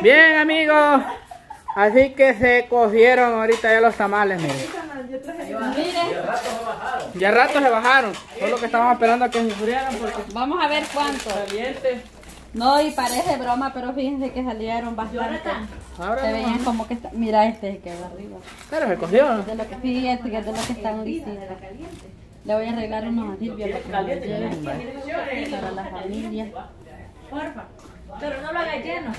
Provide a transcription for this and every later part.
Bien, amigos. Así que se cocieron ahorita ya los tamales, miren. Ya rato se bajaron. Solo que estábamos esperando a que se enfriaran porque vamos a ver cuánto. caliente. No, y parece broma, pero fíjense que salieron bastante. Ahora Se veían como que está. Mira, este que va arriba. pero se coció, ¿no? De lo que fíjense que es de lo que están lisitos. Le voy a arreglar unos así para que me los lleven para la familia. Porfa, pero no lo hagas lleno.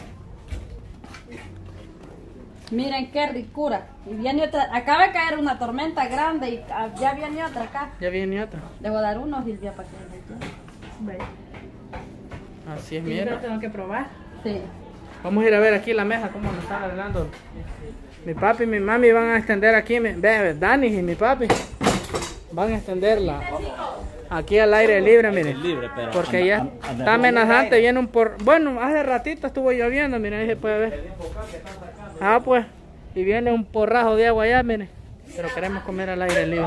Miren qué ricura. Y viene otra. Acaba de caer una tormenta grande y ya viene otra acá. Ya viene otra. Le voy a dar uno, Silvia, para que me lleve. Así es, Yo mira. lo tengo que probar. Sí. Vamos a ir a ver aquí la mesa cómo nos están arreglando. Mi papi y mi mami van a extender aquí. Ve, Dani y mi papi van a extenderla aquí al aire libre, miren. Porque ya está amenazante. Viene un bueno, hace ratito estuvo lloviendo, miren, ahí se puede ver. Ah, pues. Y viene un porrajo de agua allá, miren. Pero queremos comer al aire libre.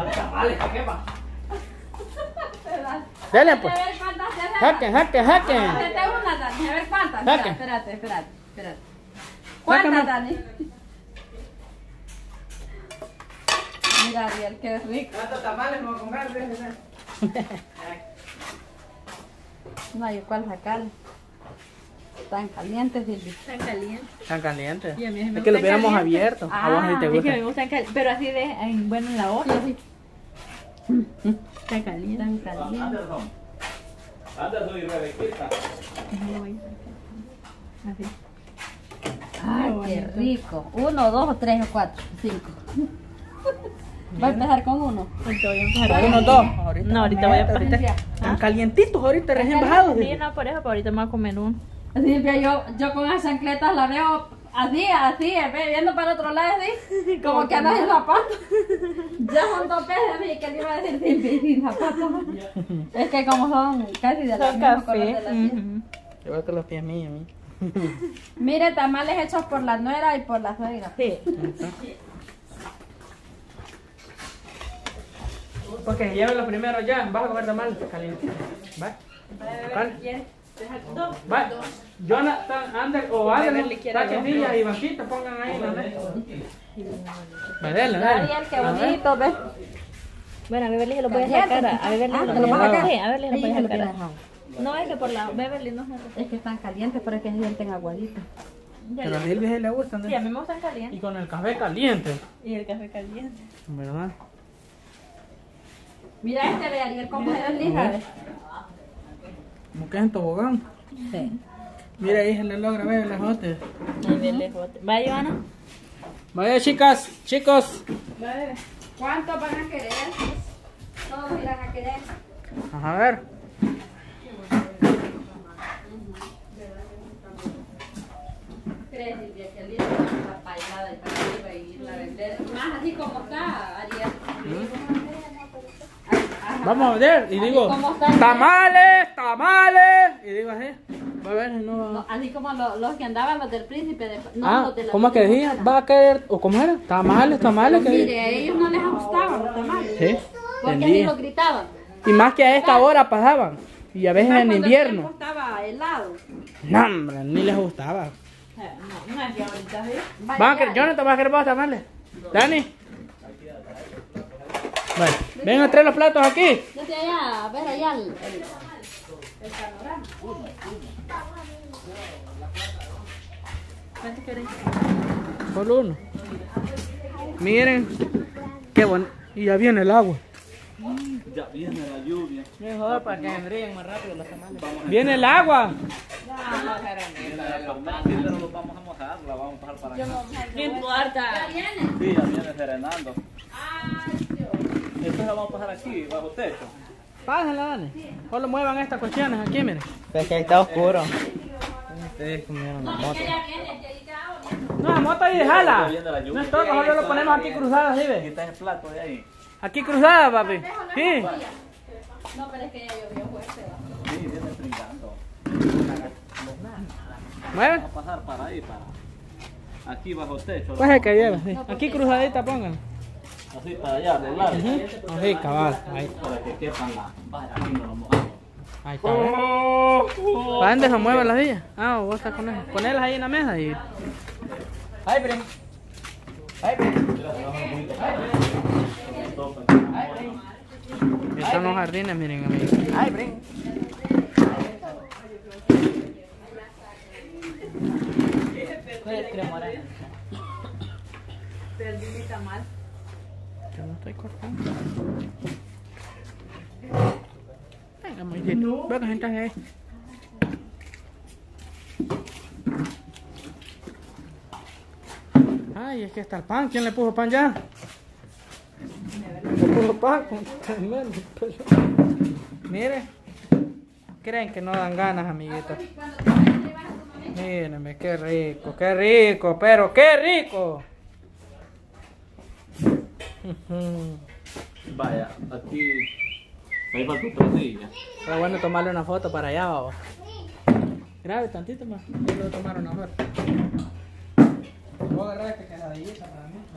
Dale, pues. Jaquen. Hazte una, Dani. A ver cuántas. Saque. Espérate. ¿Cuántas, Dani? Mira, Ariel, qué rico. ¿Cuántos tamales vamos a comer? No hay cuál sacar. Están calientes, Silvia. Están calientes. Están calientes. Y a mí me Es que los gustan hubiéramos calientes. abierto. A vos sí te Es que gusta. me gustan calientes, pero así de, bueno, en la hoja. Sí. Está caliente. Están calientes. Anderson y Rebequita. Así. Ay, qué rico. 1, 2, 3 o 4, 5. ¿Va a empezar con uno? Ahorita voy a empezar. Uno, dos. Ahorita. No, ahorita voy a Ahorita. empezar. Están calientitos ahorita, recién bajados. Sí, no, por eso, pero ahorita me voy a comer uno. Silvia, yo con las chancletas la veo así, viendo para otro lado, así, como que andas en zapatos. Ya son 2 veces, ¿qué le iba a decir Silvia? Sin zapatos. Es que como son casi de la Son misma color café. de la piel. Igual que los pies míos, a mí. Mire, tamales hechos por la nuera y por la suegra. Sí. Porque llévenlo primero ya. Vas a comer tamales calientitos. Va. Va. Jonathan, Ander o Ander, Tachemilla y Vaquita, pongan ahí la mesa. Dale. Ariel, qué bonito, ¿ves? Bueno, a Beverly se lo voy a sacar. A Beverly se lo ¿te lo voy vas a a sacar? sacar. Sí, a Beverly se lo voy a Ahí es lo sacar. No, es que por la Beverly no se... Es que están calientes, pero es que se sienten aguaditos. Pero a Silvia sí le gustan. Sí, a mí me gustan Y calientes. con el café caliente. Y el café caliente. ¿Verdad? Mira este de Ariel, cómo se desliza, ¿ves? Como que es en tobogán. Sí. Mira, ahí se le logra ver el ejote. Ahí de lejos. ¿Va, Joana? Vaya, chicas, chicos. ¿Cuántos van a querer? Todos irán a querer. A ver. ¿Crees, Silvia, que lindo la paellada de para arriba y irla a vender? Más así como está, Ariel. Vamos a ver. Y digo, ¿Cómo están? tamales. Y digo así. Va a ver si no va. No, así como los que andaban, los del príncipe. No, los de la ¿Cómo es que decía? ¿Va a querer? ¿O cómo era? Tamales. Que Mire, a ellos no les gustaban los tamales. sí. Porque así Vendía. los gritaban. Y más que a esta hora pasaban. Y a veces Más en cuando el invierno. tiempo estaba helado. No, hombre, ni les gustaba. No es que ahorita sí. ¿Van a querer? Jonathan, ¿vas a querer vos tamales? Dani. Bueno, ven a traer los platos aquí. Desde allá, a ver allá el panorama. ¿Cuánto querés? Solo uno. Miren. Qué bueno. Y ya viene el agua. Ya viene la lluvia. Mejor para que enfríen más rápido los tamales. Viene el agua. Pero lo vamos a mojar, la vamos a pasar para acá. No importa. Sí, ya viene serenando. Entonces la vamos a pasar aquí, bajo techo. Pásenla, Dani. Solo muevan estas cuestiones aquí, miren. Es que ahí está oscuro. Ustedes comieron la moto. Ya viene, ya No, la moto ahí déjala. Viene la lluvia. No es todo, solo lo ponemos aquí cruzada, ¿sí ves? Quita el plato de ahí. Aquí cruzada, papi. Sí. No, pero es que ya llovió fuerte, ¿va? Sí, viene brindando. Mueve. Vamos a pasar para ahí, para aquí bajo techo. Pues el que lleva, sí. Aquí cruzadita pongan. Así para allá, de lado. Así, cabal. Ahí. Para que quepan la vara, aquí no lo mojamos. Ahí está, ¿ves? ¿Para dónde se mueven las sillas? Ah, vos estás con ellas. Ponelas ahí en la mesa y... Ay, Bren. Ay, Bren. Están los jardines, miren, amigos. Ay, Bren. Perdí mi tamal. Yo no estoy cortando. Venga, Moisito. Veo que gente ahí. Ay, es que está el pan. ¿Quién le puso pan ya? Le puso pan con tremendo pelo. Mire. Creen que no dan ganas, amiguitos. Mírenme, qué rico, pero qué rico. Vaya, aquí. Ahí falta otra silla. Pero bueno tomarle una foto para allá, babo. Grabe tantito más. Yo le voy a tomar una foto. Voy a agarrar esta quesadillita para mí.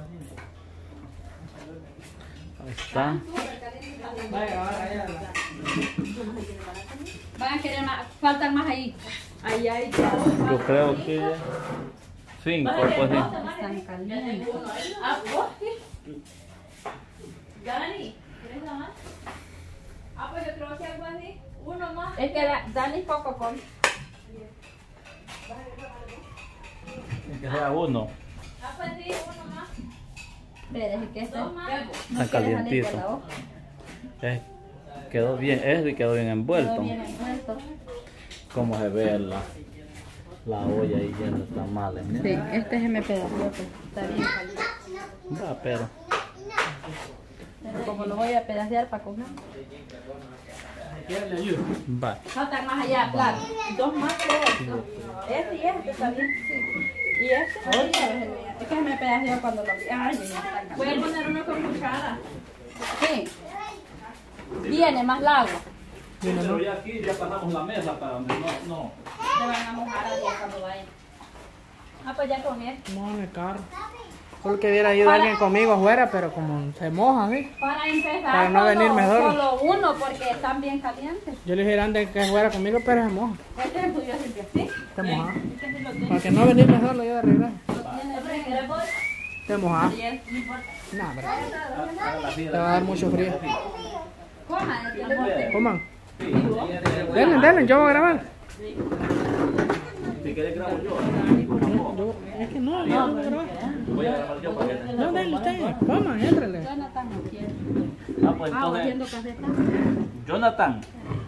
Ahí está. Vaya, allá. Van a querer más, faltan más ahí. Ahí hay. Yo creo que 5, pues sí. Están calientes. Ah, ¿vos qué? Dani, ¿quieres más? Ah, pues yo creo que algo así. Uno más. Es que Dani poco con. Que sea uno. Ah, pues sí, uno más. Pero es que esto Dos más. no Está quiere salir calientito. por la hoja. Quedó bien, eso y quedó bien envuelto. Todo bien envuelto. Como se ve la olla ahí llena de tamales. Sí, este se me pedació, pues está bien caliente. Va, pero. Pero como lo voy a pedacear para comer. ¿Quién le ayuda? Va. Faltan más allá, claro. Dos más creo. Este y este está bien. Sí. Y este. Es que se me pedació cuando lo vi. Ay, mira, Pueden poner uno con cuchara. sí. Viene más largo. Pero ya aquí ya pasamos la mesa para donde no. Se van a mojar a día cuando vayan. Ah, pues ya comí. No, en el carro. Solo que hubiera ido alguien conmigo afuera, pero como se moja, ¿sí? Para empezar, Para no venir mejor. solo uno porque están bien calientes. Yo le dije antes que fuera conmigo, pero se moja. Este es el tuyo, Silvia, ¿sí? Se moja. Para que no venir mejor, lo iba a arreglar. ¿Quieres vos? Se moja. Bien, no importa. No, pero te va a dar mucho frío. Coma, el teléfono. Coman. Denle, yo voy a grabar. Si quieres grabo yo. Es que no, yo voy a grabar. Voy a grabar yo para que. No, denle ustedes. Coman, éntrale. Jonathan no quiere. Ah, pues Haciendo entonces. café. Jonathan.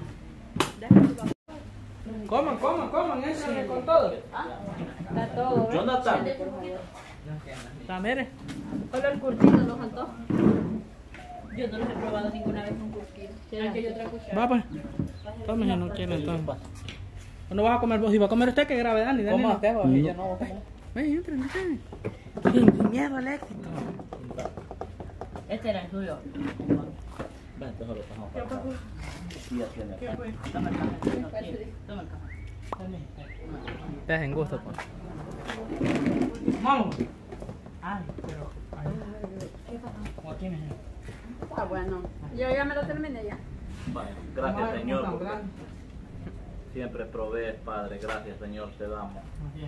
Coman, éntrale con todo. Está todo. ¿eh? Jonathan. Por favor. Está, mire. Solo el curtido nos faltó. Yo no los he probado ninguna vez con cusquillo. Aquí hay otra cuchara. Va, pues. Tome si no quiere, entonces. ¿O no vas a comer vos? Si va a comer usted, que grabe, Dani. Dani, no. y yo no voy a comer. Ven, entren. Sin miedo al éxito. Este era el tuyo. Ven, te juro, pasamos. Sí, ya tiene. Toma el café. Toma el café. Te hacen gusto, pues. Vamos. Ay, pero. Joaquín es. Está bueno. Yo ya me lo terminé ya. Vaya, gracias, Señor. Porque siempre provees, Padre. Gracias, Señor, te damos.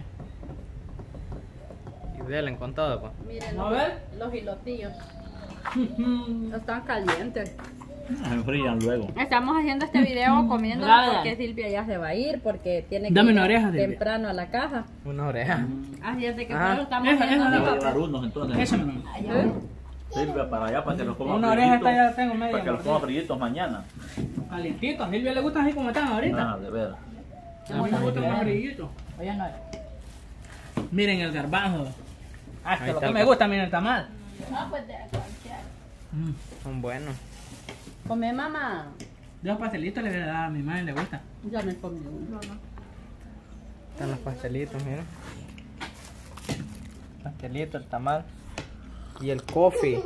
Y denle con todo, pues. Miren, A ver. los hilotillos. Están calientes. Se enfrían luego. Estamos haciendo este video comiendo Dale. porque Silvia ya se va a ir porque tiene que Dame ir una oreja, Silvia. temprano a la caja. Una oreja. Así es de que Ah, por eso estamos esa, viendo esa, Voy a mi llevar papel. unos entonces. Eso no. Sirve para allá para que los coma Una oreja esta ya la tengo media. Para que los coma frillitos mañana. Calientito. A Silvia le gusta así como están ahorita. Ah, de veras. A mí me gusta más brillito. Oye, no. Miren el garbanzo. Hasta Ahí lo está que el me gusta, miren el tamal. Ah, pues de cualquiera. Son buenos. Come, mamá. Dos pastelitos le voy a dar a mi madre, le gusta. Ya me comí uno. Están los pastelitos, miren. Pastelito, el tamal. Y el coffee.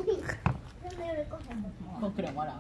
Con crema ahora.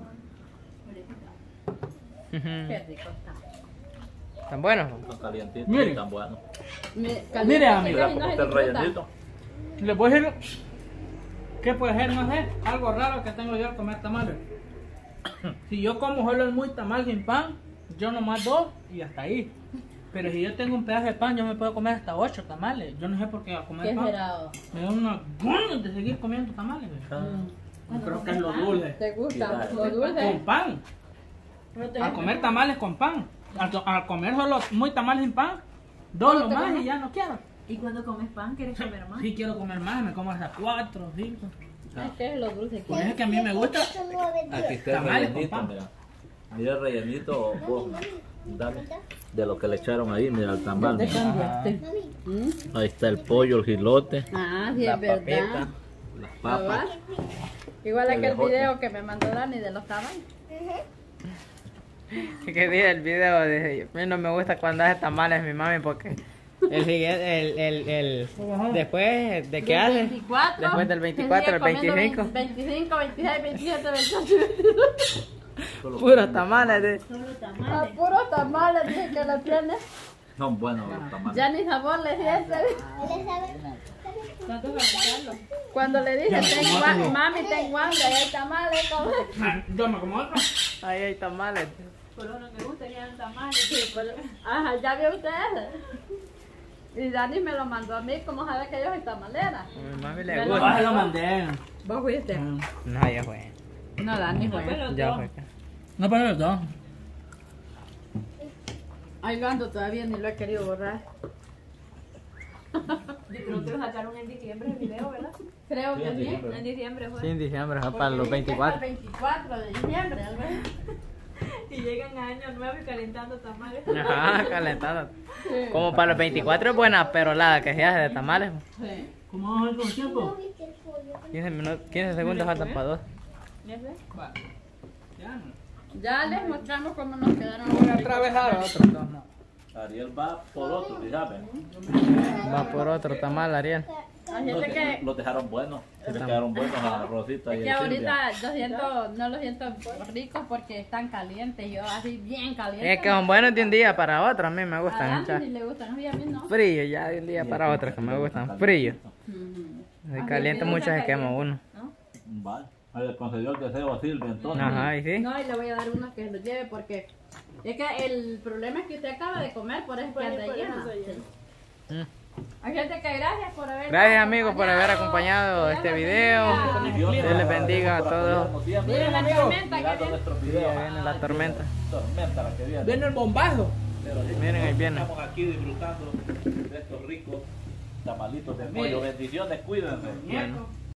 Qué rico está. ¿Están buenos? Son calientitos Mire. y tan buenos. Mire, amiga, Silvia, y no se Está el disfruta. rellenito. ¿Le puedo decir qué puede ser? No sé. Algo raro que tengo yo al comer tamales. Si yo como solo el muy tamal sin pan, yo nomás 2 y hasta ahí. Pero si yo tengo un pedazo de pan, yo me puedo comer hasta 8 tamales. Yo no sé por qué a comer ¿Qué pan. será? Me da una ganas de seguir comiendo tamales. Yo creo que es lo dulce. ¿Te gusta? Sí, ¿Lo dulce? Con pan. A comer tamales con pan. A comer solo muy tamales sin pan. 2 lo más y ya no quiero. ¿Y cuando comes pan quieres comer más? Sí quiero comer más, me como hasta 4, 5. Es que es lo dulce Por que eso es que a mí me gusta. Aquí está el Tamales con rellenito, pan. mira. Mira el rellenito, vos, dame, de lo que le echaron ahí, mira el tamal. te Mira. cambiaste. Ahí está el pollo, el jilote, Ah, sí, La es verdad. papita. las ¿Verdad? papas. Igual aquel ejote. video que me mandó Dani de los tamales. Que vi el video de... A mí no me gusta cuando hace tamales mi mami porque... Después de que hace... 24. Después del 24 al 25. 25, 26, 27, 28 y 29. Puros tamales de... Solo A tamales. puros tamales dije que lo tiene. Son buenos los tamales. Ya ni sabor le siente. ¿Cuánto calentarlo? Cuando le dije, Ya me tengo como hambre, otro. mami, tengo hambre, y hay tamales. ¿Cómo? Yo me como otro. Ahí hay tamales. Por lo que me gusta que eran tamales. Ajá, ya vio usted ese. Y Dani me lo mandó a mí, como sabe que yo soy tamalera. A mi mami Me le lo gusta. mandó. Lo mandé. ¿Vos fuiste? No, ya fue. No, Dani No, fue. pero Ya dos. fue. No, pero los dos. Ahí lo ando todavía, ni lo he querido borrar. Yo creo que lo sacaron en diciembre el video, ¿verdad? Creo Sí, que en sí. diciembre. En diciembre fue. Sí, en diciembre, fue para los Porque dicen que es 24. el 24 de diciembre, algo así. Y llegan a año nuevo y calentando tamales. Ajá, calentado. Sí. Como para los 24 es buena perolada que se hace de tamales. Sí. ¿Cómo vamos a ir con tiempo? 15 segundos faltan para 2. ¿Ya sé? Ya les mostramos cómo nos quedaron Voy a atravesar a otro. No. Ariel va por otro, ¿sabes? Va por otro tamal, Ariel. Hay gente que, Los dejaron buenos, se les quedaron buenos a Rosita y es que a Silvia. ahorita lo siento, no los siento ricos porque están calientes. Yo así bien caliente. Es que son buenos de un día para otro. A mí me A gustan. Dani muchachos. sí le gustan, a mí no. Frío, ya de un día para otro que me gustan. Frío. Si caliente mucho se quema uno. Vale. Le concedió el deseo a Silvia entonces. Ajá, y sí. No, y le voy a dar uno que lo lleve porque es que el problema es que usted acaba de comer, por eso es que anda llena. Sí. Mm. Hay gente que gracias por haber Gracias amigos por haber acompañado este video. Dios les bendiga a todos. Miren la tormenta que Mirando viene. nuestros Ya videos. viene la tormenta. Tormenta la que viene. Viene el bombazo. Pero Miren, ahí viene. estamos aquí disfrutando de estos ricos tamalitos de pollo. Bendiciones, cuídense. Bueno.